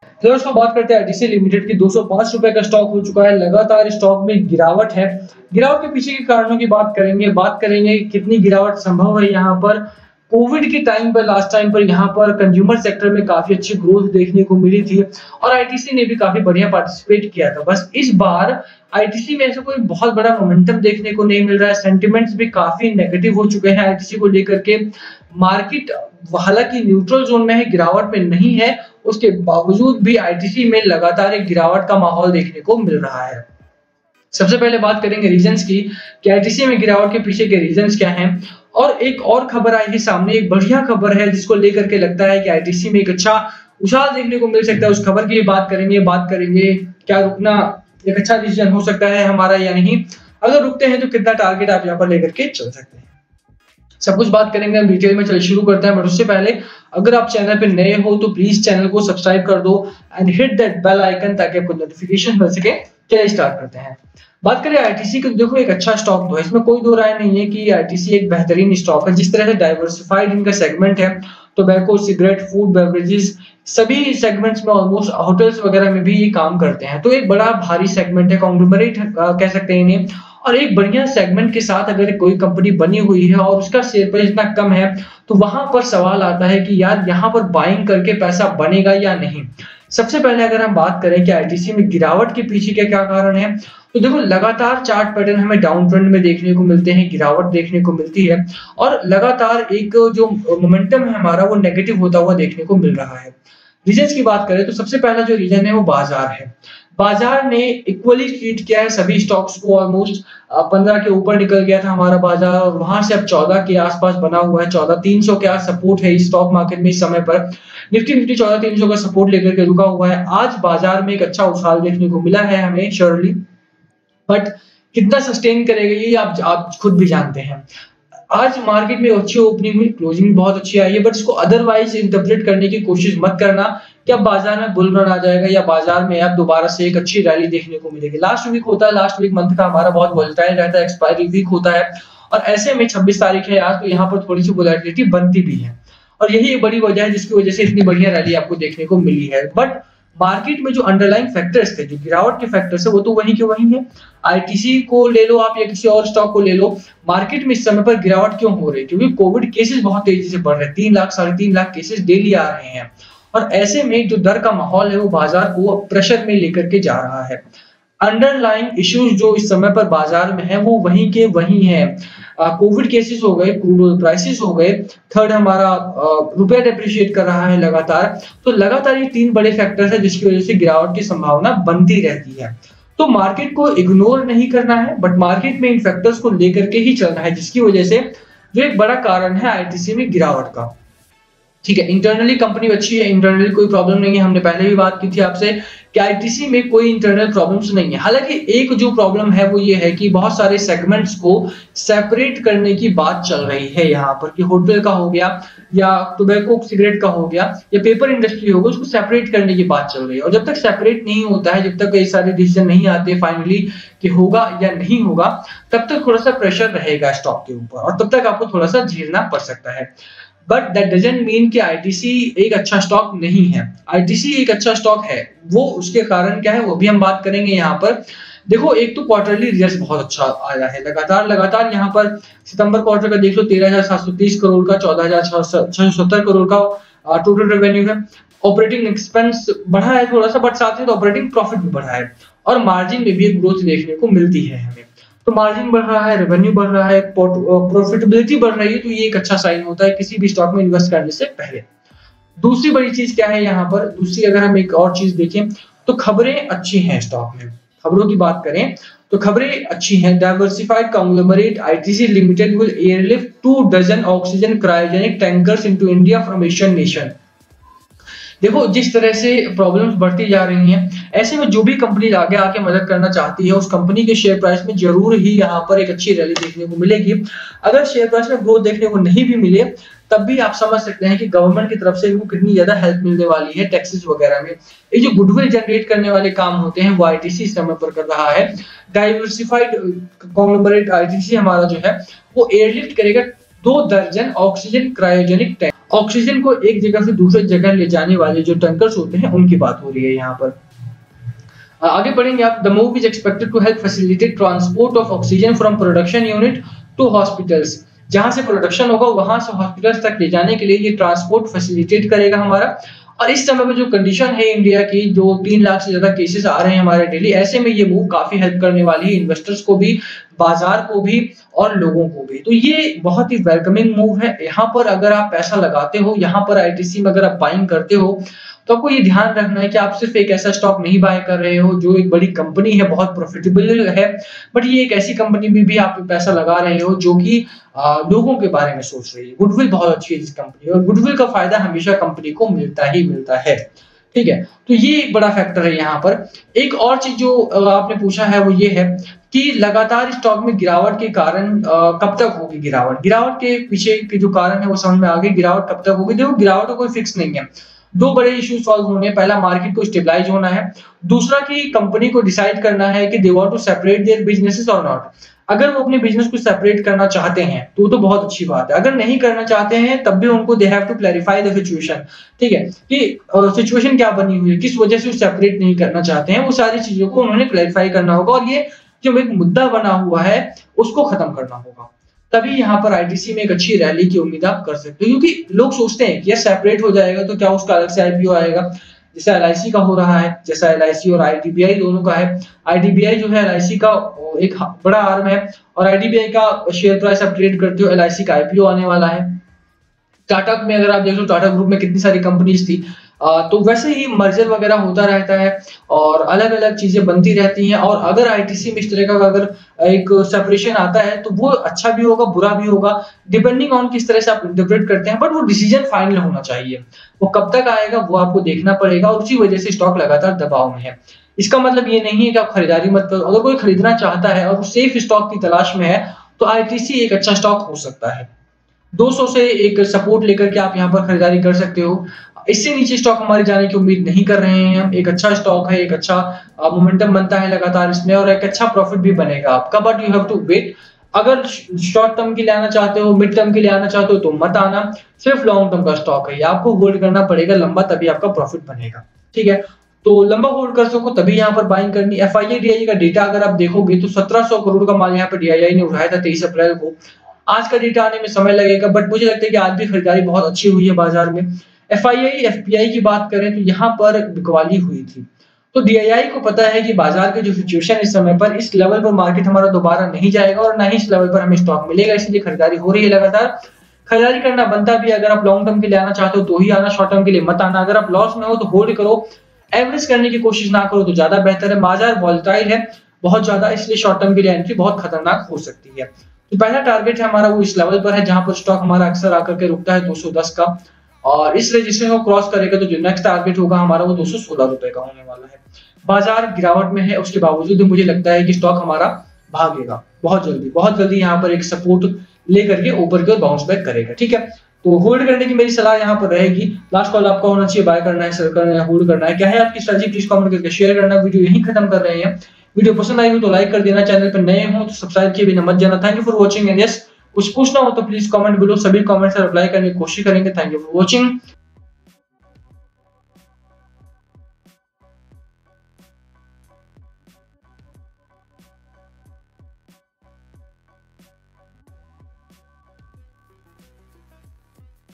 तो दोस्तों बात करते हैं आईटीसी लिमिटेड की। 205 रुपए का स्टॉक हो चुका है, लगातार स्टॉक में गिरावट है। गिरावट के पीछे के कारणों की बात करेंगे कितनी गिरावट संभव है। यहाँ पर कोविड के टाइम पर लास्ट टाइम पर यहाँ पर कंज्यूमर सेक्टर में काफी अच्छी ग्रोथ देखने को मिली थी और आईटीसी ने भी काफी बढ़िया पार्टिसिपेट किया था। बस इस बार आईटीसी में ऐसा कोई बहुत बड़ा मोमेंटम देखने को नहीं मिल रहा है। सेंटिमेंट्स भी काफी नेगेटिव हो चुके हैं आईटीसी को लेकर के। मार्केट हालांकि न्यूट्रल जोन में है, गिरावट में नहीं है, उसके बावजूद भी आईटीसी में लगातार एक गिरावट का माहौल देखने को मिल रहा है। सबसे पहले बात करेंगे रीजंस की कि आईटीसी में गिरावट के पीछे के रीजंस क्या हैं। और एक और खबर आई है सामने, एक बढ़िया खबर है जिसको लेकर के लगता है कि आईटीसी में एक अच्छा उछाल देखने को मिल सकता है। उस खबर की बात करेंगे क्या रुकना एक अच्छा डिसीजन हो सकता है हमारा या नहीं। अगर रुकते हैं तो कितना टारगेट आप यहाँ पर लेकर के चल सकते हैं, सब कुछ बात करेंगे हम डिटेल में। चलिए शुरू करते हैं, बट उससे पहले अगर आप चैनल पे नए हो तो प्लीज चैनल को सब्सक्राइब कर दो and hit that bell icon ताकि आपको नोटिफिकेशन मिल सके। चलिए स्टार्ट करते हैं। बात करें आईटीसी को, देखो एक अच्छा स्टॉक तो है, इसमें कोई दो राय नहीं है कि आईटीसी एक बेहतरीन स्टॉक है। जिस तरह से डाइवर्सिफाइड इनका सेगमेंट है, टोबैको, सिगरेट, फूड, बेवरेजेस, सभी सेगमेंट्स में ऑलमोस्ट होटल्स वगैरह में भी ये काम करते हैं। तो एक बड़ा भारी सेगमेंट है, कॉन्ग्लोमरेट कह सकते हैं इन्हें। और एक बढ़िया सेगमेंट के साथ अगर कोई कंपनी बनी हुई है और उसका शेयर प्राइस इतना कम है तो वहां पर सवाल आता है कि यार यहाँ पर बाइंग करके पैसा बनेगा या नहीं। सबसे पहले अगर हम बात करें कि आईटीसी में गिरावट के पीछे के क्या कारण है, तो देखो लगातार चार्ट पैटर्न हमें डाउन ट्रेंड में देखने को मिलते हैं, गिरावट देखने को मिलती है और लगातार एक जो मोमेंटम है हमारा वो नेगेटिव होता हुआ देखने को मिल रहा है। रीजंस की बात करें तो सबसे पहला जो रीजन है वो बाजार है। बाजार ने इक्वली ट्रीट किया है सभी स्टॉक्स को। ऑलमोस्ट 15 के ऊपर निकल गया था हमारा बाजार और वहां से अब 14 के आसपास बना हुआ है। 14,300 के आस सपोर्ट है इस स्टॉक मार्केट में इस समय पर। निफ्टी 14,300 का सपोर्ट लेकर के रुका हुआ है। आज बाजार में एक अच्छा उछाल देखने को मिला है हमें श्योरली, बट कितना सस्टेन करेगा ये आप खुद भी जानते हैं। आज मार्केट में अच्छी ओपनिंग हुई, क्लोजिंग बहुत अच्छी आई है, बट इसको अदरवाइज इंटरप्रेट करने की कोशिश मत करना कि अब बाजार में बुल रन आ जाएगा या बाजार में अब दोबारा से एक अच्छी रैली देखने को मिलेगी। लास्ट वीक मंथ का हमारा बहुत वोलेटाइल रहता है, एक्सपायरी वीक होता है और ऐसे में 26 तारीख है आज, तो यहाँ पर थोड़ी सी वोलेटिलिटी बनती भी है और यही एक बड़ी वजह है जिसकी वजह से इतनी बढ़िया रैली आपको देखने को मिली है। बट मार्केट में जो अंडरलाइंग फैक्टर्स थे, जो गिरावट के फैक्टर्स है, वो तो वही के वही है। आईटीसी को ले लो आप या किसी और स्टॉक को ले लो, मार्केट में इस समय पर गिरावट क्यों हो रही है? क्योंकि कोविड केसेस बहुत तेजी से बढ़ रहे हैं। 3 लाख 3.5 लाख केसेस डेली आ रहे हैं और ऐसे में जो डर का माहौल है वो बाजार को प्रेशर में लेकर के जा रहा है। अंडरलाइंग इश्यूज जो इस समय पर बाजार में है वो वहीं के वहीं है। कोविड केसेस हो गए, क्रूड ऑयल प्राइसेस हो गए, थर्ड हमारा रुपया डेप्रिशिएट कर रहा है लगातार। तो लगातार ये 3 बड़े फैक्टर्स है जिसकी वजह से गिरावट की संभावना बनती रहती है। तो मार्केट को इग्नोर नहीं करना है, बट मार्केट में इन फैक्टर्स को लेकर के ही चलना है, जिसकी वजह से जो एक बड़ा कारण है आईटीसी में गिरावट का। ठीक है, इंटरनली कंपनी अच्छी है, इंटरनली कोई प्रॉब्लम नहीं है। हमने पहले भी बात की थी आपसे कि आईटीसी में कोई इंटरनल प्रॉब्लम्स नहीं है। हालांकि एक जो प्रॉब्लम है वो ये है कि बहुत सारे सेगमेंट्स को सेपरेट करने की बात चल रही है यहाँ पर, कि होटल का हो गया या टोबैको सिगरेट का हो गया या पेपर इंडस्ट्री हो गया, उसको सेपरेट करने की बात चल रही है। और जब तक सेपरेट नहीं होता है, जब तक कई सारे डिसीजन नहीं आते फाइनली कि होगा या नहीं होगा, तब तक थोड़ा सा प्रेशर रहेगा स्टॉक के ऊपर और तब तक आपको थोड़ा सा झेलना पड़ सकता है। बट दैट डजंट मीन कि आईटीसी एक अच्छा स्टॉक नहीं है। आईटीसी एक अच्छा स्टॉक है, वो उसके कारण क्या है वो भी हम बात करेंगे यहाँ पर। देखो एक तो क्वार्टरली रिजल्ट बहुत अच्छा आया है, लगातार यहाँ पर सितंबर क्वार्टर का देख लो 13,730 करोड़ का, 14,670 करोड़ का टोटल रेवेन्यू है। ऑपरेटिंग एक्सपेंस बढ़ा है थोड़ा सा, बट साथ ही ऑपरेटिंग प्रॉफिट भी बढ़ा है और मार्जिन में भी एक ग्रोथ देखने को मिलती है हमें। तो मार्जिन बढ़ रहा है, रेवेन्यू बढ़ रहा है, प्रॉफिटेबिलिटी बढ़ रही है, तो ये एक अच्छा साइन होता है किसी भी स्टॉक में इन्वेस्ट करने से पहले। दूसरी बड़ी चीज क्या है यहाँ पर, दूसरी अगर हम एक और चीज देखें तो खबरें अच्छी हैं स्टॉक में। खबरों की बात करें तो खबरें अच्छी हैं। Diversified conglomerate ITC limited will airlift 2 dozen oxygen cryogenic tankers into India from Asian nation. देखो जिस तरह से प्रॉब्लम्स बढ़ती जा रही हैं, ऐसे में जो भी कंपनी आगे आके मदद करना चाहती है उस कंपनी के शेयर प्राइस में जरूर ही यहाँ पर एक अच्छी रैली देखने को मिलेगी। अगर शेयर प्राइस में ग्रोथ देखने को नहीं भी मिले तब भी आप समझ सकते हैं कि गवर्नमेंट की तरफ से इनको कितनी ज्यादा हेल्प मिलने वाली है टैक्सेस वगैरह में। ये जो गुडविल जनरेट करने वाले काम होते हैं वो आईटीसी इस समय पर कर रहा है। डाइवर्सिफाइड कांग्लोमरेट आईटीसी हमारा जो है वो एयरलिफ्ट करेगा 2 दर्जन ऑक्सीजन क्रायोजेनिक टैंक। ऑक्सीजन को एक जगह से दूसरी जगह ले जाने वाले जो टैंकर्स होते हैं उनकी बात हो रही है यहाँ पर। आगे बढ़ेंगे आप। The move is expected to help facilitate transport of oxygen from production unit to hospitals. जहां से प्रोडक्शन होगा वहां से हॉस्पिटल्स तक ले जाने के लिए ये ट्रांसपोर्ट फैसिलिटेट करेगा हमारा। और इस समय में जो कंडीशन है इंडिया की, जो 3 लाख से ज्यादा केसेस आ रहे हैं हमारे डेली, ऐसे में ये मूव काफी हेल्प करने वाली है इन्वेस्टर्स को भी, बाजार को भी और लोगों को भी। तो ये बहुत ही वेलकमिंग मूव है। यहाँ पर अगर आप पैसा लगाते हो, यहाँ पर आईटीसी में अगर आप बाइंग करते हो, तो आपको ये ध्यान रखना है कि आप सिर्फ एक ऐसा स्टॉक नहीं बाय कर रहे हो जो एक बड़ी कंपनी है, बहुत प्रॉफिटेबल है, बट ये एक ऐसी कंपनी में भी आप पैसा लगा रहे हो जो कि लोगों के बारे में सोच रही है। गुडविल बहुत अच्छी है इस कंपनी, और गुडविल का फायदा हमेशा कंपनी को मिलता ही मिलता है। ठीक है, तो ये एक बड़ा फैक्टर है यहाँ पर। एक और चीज जो आपने पूछा है वो ये है कि लगातार स्टॉक में गिरावट के कारण कब तक होगी गिरावट। गिरावट के पीछे के जो कारण है वो समझ में आ गई। गिरावट कब तक होगी? देखो, गिरावट का कोई फिक्स नहीं है। 2 बड़े इश्यू सॉल्व होंगे। पहला, मार्केट को स्टेबलाइज होना है। दूसरा कि कंपनी को डिसाइड करना है कि they want to separate their businesses और नॉट। अगर वो अपने बिजनेस को सेपरेट करना चाहते हैं तो बहुत अच्छी बात है। अगर नहीं करना चाहते हैं तब भी उनको they have to clarify the situation. ठीक है, कि सिचुएशन क्या बनी हुई है, किस वजह से वो सेपरेट नहीं करना चाहते हैं, वो सारी चीजों को उन्होंने क्लैरिफाई करना होगा। और ये जो एक मुद्दा बना हुआ है उसको खत्म करना होगा। तभी यहाँ पर आईटीसी में एक अच्छी रैली की उम्मीद आप कर सकते हो, क्योंकि लोग सोचते हैं कि ये सेपरेट हो जाएगा तो क्या उसका अलग से आईपीओ आएगा, जैसे एलआईसी का हो रहा है, जैसा एलआईसी और आईडीबीआई दोनों का है। आईडीबीआई जो है एलआईसी का एक बड़ा आर्म है, और आईडीबीआई का शेयर प्राइस आप ट्रेड करते हो, एलआईसी का आईपीओ आने वाला है। टाटा में अगर आप देख लो, टाटा ग्रुप में कितनी सारी कंपनीज थी, तो वैसे ही मर्जर वगैरह होता रहता है और अलग अलग चीजें बनती रहती हैं। और अगर आईटीसी में इस तरह का अगर एक सेपरेशन आता है तो वो अच्छा भी होगा, बुरा भी होगा, डिपेंडिंग ऑन किस तरह से आप इंटरप्रेट करते हैं। बट वो डिसीजन फाइनल होना चाहिए। वो कब तक आएगा वो आपको देखना पड़ेगा, और उसी वजह से स्टॉक लगातार दबाव में है। इसका मतलब ये नहीं है कि आप खरीदारी मत करो। अगर कोई खरीदना चाहता है और वो सेफ स्टॉक की तलाश में है तो आईटीसी एक अच्छा स्टॉक हो सकता है। 200 से एक सपोर्ट लेकर के आप यहाँ पर खरीदारी कर सकते हो। इससे नीचे स्टॉक हमारे जाने की उम्मीद नहीं कर रहे हैं हम। एक अच्छा स्टॉक है, एक अच्छा मोमेंटम बनता है लगातार इसमें, और एक अच्छा प्रॉफिट भी बनेगा आपका। But you have to wait. अगर शॉर्ट टर्म के लिए आना चाहते हो, मिड टर्म के लिए आना चाहते हो तो मत आना। सिर्फ लॉन्ग टर्म का स्टॉक है, आपको होल्ड करना पड़ेगा लंबा, तभी आपका प्रॉफिट बनेगा। ठीक है, तो लंबा होल्ड कर सको तभी यहाँ पर बाइंग करनी। एफआईआई डीआई का डेटा अगर आप देखोगे तो 1700 करोड़ का माल यहाँ पर डीआईआई ने उठाया था 23 अप्रैल को। आज का डेटा आने में समय लगेगा, बट मुझे लगता है कि आज भी खरीदारी बहुत अच्छी हुई है बाजार में। एफआईआई एफपीआई की बात करें तो यहाँ पर बिकवाली हुई थी। तो डीआईआई को पता है कि बाजार की जो सिचुएशन इस समय पर, इस लेवल पर मार्केट हमारा दोबारा नहीं जाएगा और ना ही इस लेवल पर हमें स्टॉक मिलेगा, इसलिए खरीदारी हो रही है लगातार। खरीदारी करना बनता भी, अगर आप लॉन्ग टर्म के लिए आना चाहते हो तो ही आना, शॉर्ट टर्म के लिए मत आना। अगर आप लॉस में हो तो होल्ड करो, एवरेज करने की कोशिश ना करो तो ज्यादा बेहतर है। बाजार वॉलेटाइल है बहुत ज्यादा, इसलिए शॉर्ट टर्म के लिए एंट्री बहुत खतरनाक हो सकती है। तो पहला टारगेट है हमारा वो इस लेवल पर है जहां पर स्टॉक हमारा अक्सर आकर के रुकता है 210 का, और इस रजिस्ट्रेशन को क्रॉस करेगा तो जो नेक्स्ट टारगेट होगा हमारा वो 216 रुपए का होने वाला है। बाजार गिरावट में है, उसके बावजूद मुझे लगता है कि स्टॉक हमारा भागेगा बहुत जल्दी यहाँ पर एक सपोर्ट लेकर के ऊपर की ओर बाउंस बैक करेगा। ठीक है, तो होल्ड करने की मेरी सलाह यहाँ पर रहेगी। लास्ट कॉल आपका होना चाहिए, बाय करना है, सेल करना है, होल्ड करना है, क्या है आपकी स्ट्रेटजी, प्लीज कमेंट करके शेयर करना। वीडियो यहीं खत्म कर रहे हैं। वीडियो पसंद आई हो तो लाइक कर देना, चैनल पर नए हो तो सब्सक्राइब किए बिना मत जाना। Thank you for watching and yes, कुछ पूछना हो तो प्लीज कमेंट बिलो, सभी कमेंट्स रिप्लाई करने की कोशिश करेंगे। Thank you for watching.